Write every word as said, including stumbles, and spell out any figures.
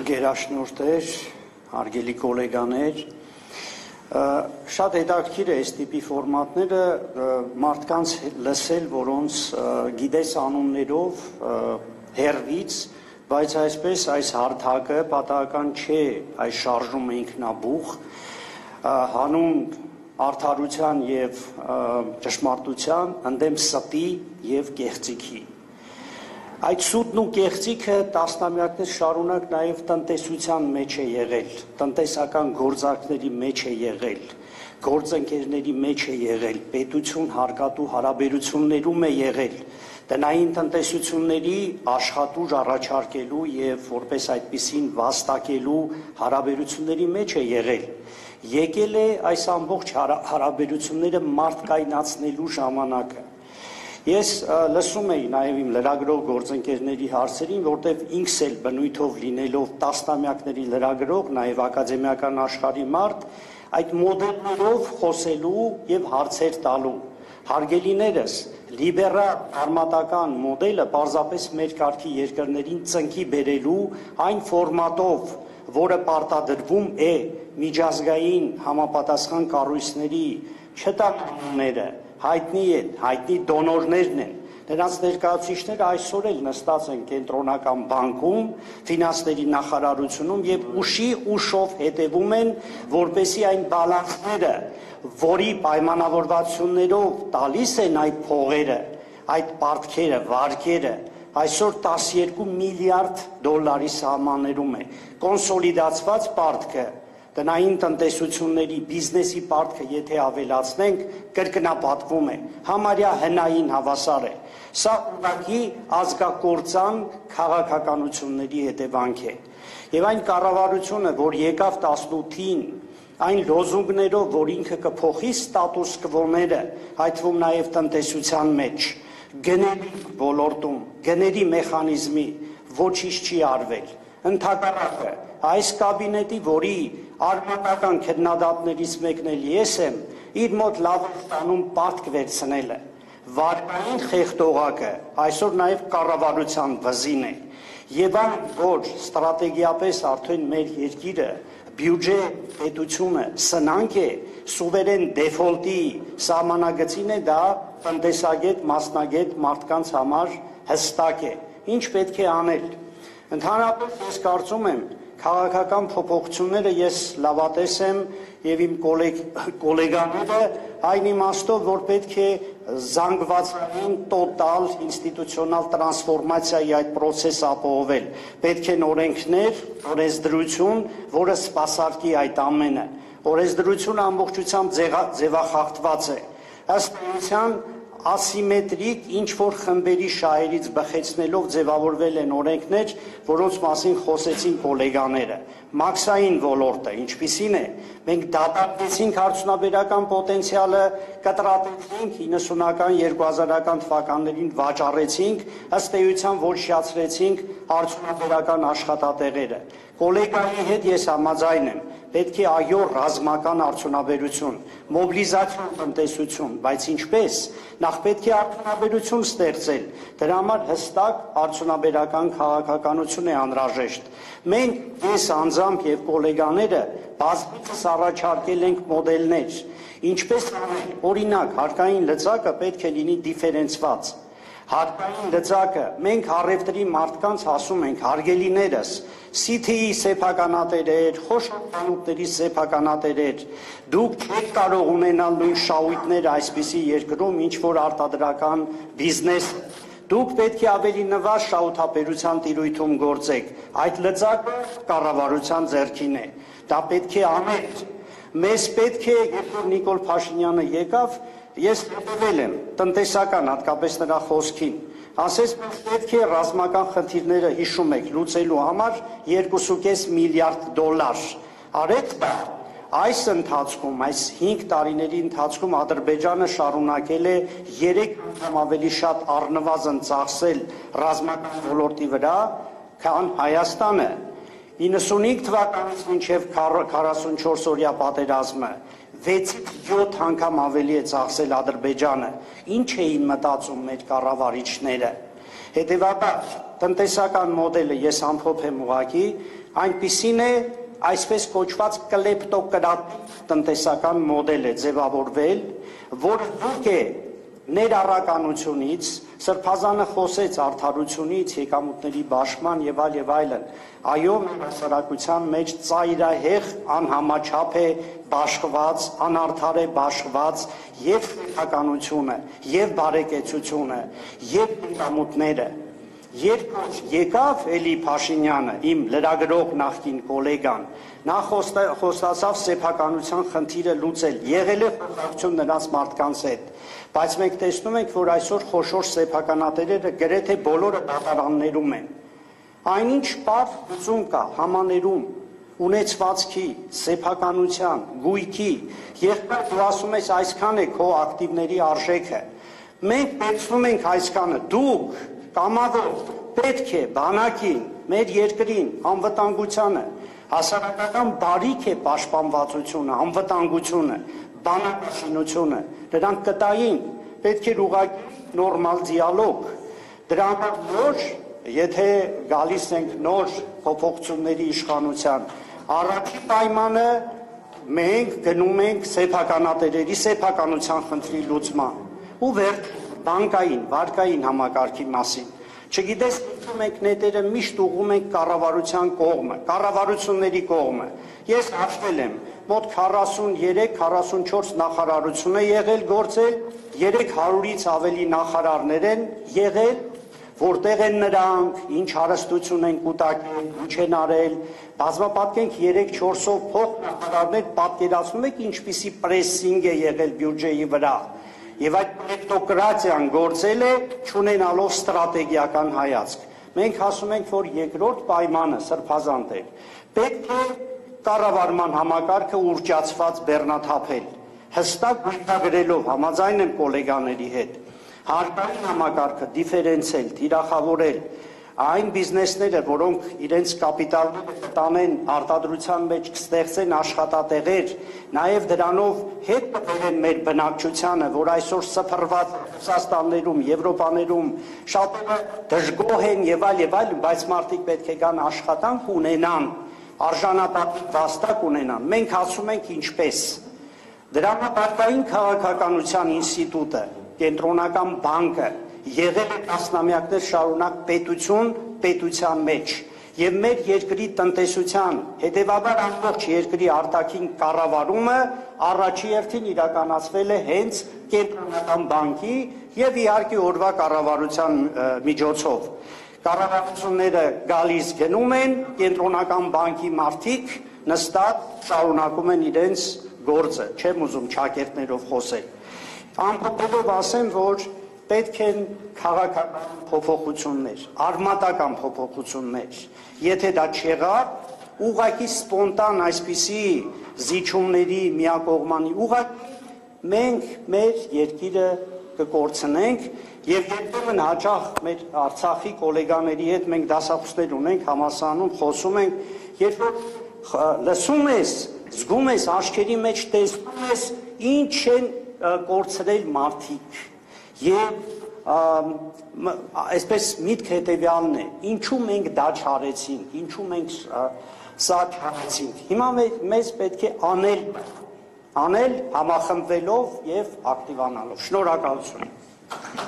Գերաշնորհներ, հարգելի գոլեգաներ, շատ հետաքրքիր է այս տիպի ֆորմատները մարդկանց լսել, որոնց գիտես անուններով հեռվից, բայց այսպես այս հարթակը պատահական չէ, այս շարժումը ինքնաբուխ, հանուն արդարության և ճշմարտության, ընդդեմ ստի և կեղծիքի։ Այդ սուտն ու կեղծիքը տասնամյակներ շարունակ նաև տնտեսության մեջ է եղել, տնտեսական գործարքների մեջ է եղել, գործընկերների մեջ է եղել, պետություն հարկատու հարաբերություններում է եղել, տնային տնտեսությունների աշխատուժ առաջարկելու և որպես այդպիսին վաստակելու հարաբերությունների մեջ է եղել։ Եկել է այս ամբողջ հարաբերությունները մարդկայնացնելու ժամանակը։ Ես լսում էի նաև իմ լրագրող գործընկերների հարցերին, որտեղ ինքս էլ բնույթով լինելով տասնամյակների լրագրող, նաև ակադեմիական աշխարհի մարդ, այդ մոդելներով խոսելու և հարցեր տալու։ Հարգելիներս, լիբերալ արմատական մոդելը պարզապես մեր կարգի երկրներին ծնկի բերելու այն ֆորմատով, որը պարտադրվում է միջազգային համապատասխան կառույցների չտանումները, հայտնի են, հայտնի դոնորներն են, նրանց ներկայացուցիչները այսօր էլ նստած են կենտրոնական բանկում, ֆինանսների նախարարությունում և ուշի ուշով հետևում են, որպեսզի այն բալանսները, որի պայմանավորվածություններով տալիս են այդ փողերը, այդ պարտքերը, վարկերը, այսօր տասներկու միլիարդ դոլարի սահմաններում է, կոնսոլիդացված պարտքը, տնային տնտեսությունների բիզնեսի պարտքը եթե ավելացնենք, կրկնապատկվում է, համարյա հնային հավասար է։ Սա ուղղակի ազգակործան քաղաքականությունների հետևանք է։ Եվ այն կառավարությունը, որ եկավ տասնութին, այն լոզունգներով, որ ինքը կփոխի ստատուս կվոները, այդ թվում նաև տնտեսության մեջ, գների ոլորտում, գների մեխանիզմի ոչինչ չի արվել։ Ընդհակառակը, այս կաբինետի, որի արմատական քննադատներից մեկն էլ ես եմ, իր մոտ լավ է ստանում պարտք վերցնելը։ Վարկային խեղդողակը այսօր նաև կառավարության վզին է։ Եվ այն, որ ստրատեգիապես արդեն մեր երկիրը բյուջե պետությունը սնանկ է, սուվերեն դեֆոլտի սահմանագծին է, դա տնտեսագետ, մասնագետ մարդկանց համար հստակ է։ Ինչ պետք է անել։ Ընդհանրապես ես կարծում եմ, քաղաքական փոփոխությունները ես լավատես եմ և իմ կոլեգաները այն իմաստով, որ պետք է զանգվածային տոտալ ինստիտուցիոնալ տրանսֆորմացիայի այդ պրոցես ապահովել։ Պետք են օրենքներ, օրենսդրություն, որը սպասարկի այդ ամենը։ Օրենսդրությունը ամբողջությամբ ձևախախտված է։ Ըստ էության ասիմետրիկ ինչ-որ խմբերի շահերից բխեցնելով ձևավորվել են օրենքներ, որոնց մասին խոսեցին կոլեգաները։ Մաքսային ոլորտը ինչպիսին է, մենք դատարկեցինք արդյունաբերական պոտենցիալը, կտրատեցինք իննսունական, երկու հազարական թվականներին վաճառեցինք, ըստ էության ոչնչացրեցինք արդյունաբերական աշխատատեղերը։ Կոլեգայի հետ ես համաձայն եմ, պետք է այո ռազմական արդյունաբերություն, մոբիլիզացիոն տնտեսություն, բայց ինչպես, նախ պետք է արդյունաբերություն ստեղծել, դրա համար հստակ արդյունաբերական քաղաքականություն է անհրաժեշտ։ Մենք ես անձամբ և կոլեգաները բազմիցս առաջարկել ենք մոդելներ, ինչպես անել, օրինակ, հարկային լծակը պետք է լինի դիֆերենցված։ Հարկային լծակը, մենք առևտրի մարդկանց ասում ենք, հարգելիներս, սի թի ի սեփականատերեր, խոշոր բանուտների սեփականատերեր, դուք չեք կարող ունենալ նույն շահույթները այսպիսի երկրում, ինչ որ արտադրական բիզնես, դուք պետք է ավելի նվազ շահութաբերության տիրույթում գործեք, այդ լծակը կառավարության ձեռքին է, դա պետք է անել, մեզ պետք է, երբ որ Նիկոլ Փաշինյանը եկավ, ես հետևել եմ տնտեսական, հատկապես նրա խոսքին, ասես պետք է ռազմական խնդիրները հիշում եք լուծելու համար երկուսուկես միլիարդ դոլար, արեք դա, այս ընթացքում, այս հինգ տարիների ընթացքում Ադրբեջանը շարունակել է երեք անգամ ավելի շատ առնվազն ծախսել ռազմական ոլորտի վրա, քան Հայաստանը, իննսունհինգ թվականից մինչև քառասունչորս օրյա պատերազմը, վեցից յոթ անգամ ավելի է ծախսել Ադրբեջանը, ինչ էին մտածում մեր կառավարիչները։ Հետևաբար տնտեսական մոդելը ես ամփոփեմ ուղղակի այնպիսին է, այսպես կոչված կլեպտոկրատիկ տնտեսական մոդել է ձևավորվել, որը դուք է ներառականությունից, Սրբազանը խոսեց արդարությունից, եկամուտների բաշխման եւ այլ եւ այլն։ Այո, հասարակության մեջ ծայրահեղ անհամաչափ է բաշխված, անարդար է բաշխված եւ սեփականությունը, եւ բարեկեցությունը, եւ եկամուտները։ Երբ եկավ Էլի Փաշինյանը, իմ լրագրող նախկին գոլեգան, նա խոստացավ սեփականության խնդիրը լուծել, եղել է խորհրդություն նրանց մարդկանց հետ, բայց մենք տեսնում ենք, որ այսօր խոշոր սեփականատերերը գրեթե բոլորը դատարաններում են։ Այնինչ պարզ լուծում կա համաներում, ունեցվածքի, սեփականության, գույքի, երբ դու ասում ես այսքան է քո ակտիվների արժեքը, մենք վերցնում ենք այսքանը, դուք կամավոր պետք է բանակին, մեր երկրին, անվտանգությանը, հասարակական բարիք է պաշտպանվածությունը, անվտանգությունը, բանակաշինությունը, դրանք կտային, պետք է ուղղակի նորմալ դիալոգ, դրանք նոր, եթե գալիս ենք նոր փոփոխությունների իշխանության, առաջի պայմանը մենք գնում ենք սեփականատերերի սեփականության խնդրի լուծման ու վերջ բանկային, վարկային համակարգի մասին։ Չգիտես, մենք նետերը միշտ ուղում ենք կառավարության կողմը, կառավարությունների կողմը։ Ես հաշվել եմ, մոտ քառասուններեք քառասունչորս նախարարություն է եղել գործել, երեք հարյուրից ավելի նախարարներ են եղել, որտեղ են նրանք, ինչ հարստություն են կուտակել, ինչ են արել, բազմապատկենք երեք-չորսով փող նախարարներ պատկերացնում եք ինչպիսի պրեսինգ է եղել բյուջեի վրա։ Եվ այդ կլեպտոկրատիան գործել է չունենալով ստրատեգիական հայացք։ Մենք ասում ենք, որ երկրորդ պայմանը Սրբազան տեր, պետք է կառավարման համակարգը ուռճացված բեռնաթափել, հստակ գույքագրելով, համաձայն եմ գոլեգաների հետ, հարկային համակարգը դիֆերենցիալ, թիրախավորել, այն բիզնեսները, որոնք իրենց կապիտալները տանեն արտադրության մեջ կստեղծեն աշխատատեղեր, նաև դրանով հետ կբերեն մեր բնակչությանը, որ այսօր սփռված Ռուսաստաններում, Եվրոպաներում շատերը դժգոհ են եւ այլ եւ այլ, բայց մարդիկ պետք է գան աշխատանք ունենան, արժանապատիվ վաստակ ունենան։ Մենք ասում ենք ինչպես։ Դրամապարկային քաղաքականության ինստիտուտը, կենտրոնական բանկը եղել է տասնամյակներ շարունակ պետություն պետության մեջ եւ մեր երկրի տնտեսության, հետեւաբար ամբողջ երկրի արտաքին կառավարումը առաջի հերթին իրականացվել է հենց կենտրոնական բանկի եւ իհարկե օրվա կառավարության միջոցով։ Կառավարությունները գալիս գնում են, կենտրոնական բանկի մարդիկ նստած շարունակում են իրենց գործը, չեմ ուզում ճակերտներով խոսել։ Ամփոփելով ասեմ, որ պետք են քաղաքական փոփոխություններ, արմատական փոփոխություններ։ Եթե դա չեղավ, ուղղակի սպոնտան այսպիսի զիջումների միակողմանի ուղղակի մենք մեր երկիրը կկորցնենք եւ երբեմն հաճախ մեր Արցախի գոլեգաների հետ մենք դասախոսներ ունենք, համասանում խոսում ենք, երբ որ լսում ես, զգում ես աչքերի մեջ տեսնում ես ինչ են կորցրել մարդիկ եւ այսպես միտք հետեւյալն է, ինչու մենք դա չարեցինք, ինչու մենք սա չարեցինք։ Հիմա մեզ պետք է անել, անել համախմբվելով եւ ակտիվանալով։ Շնորհակալություն։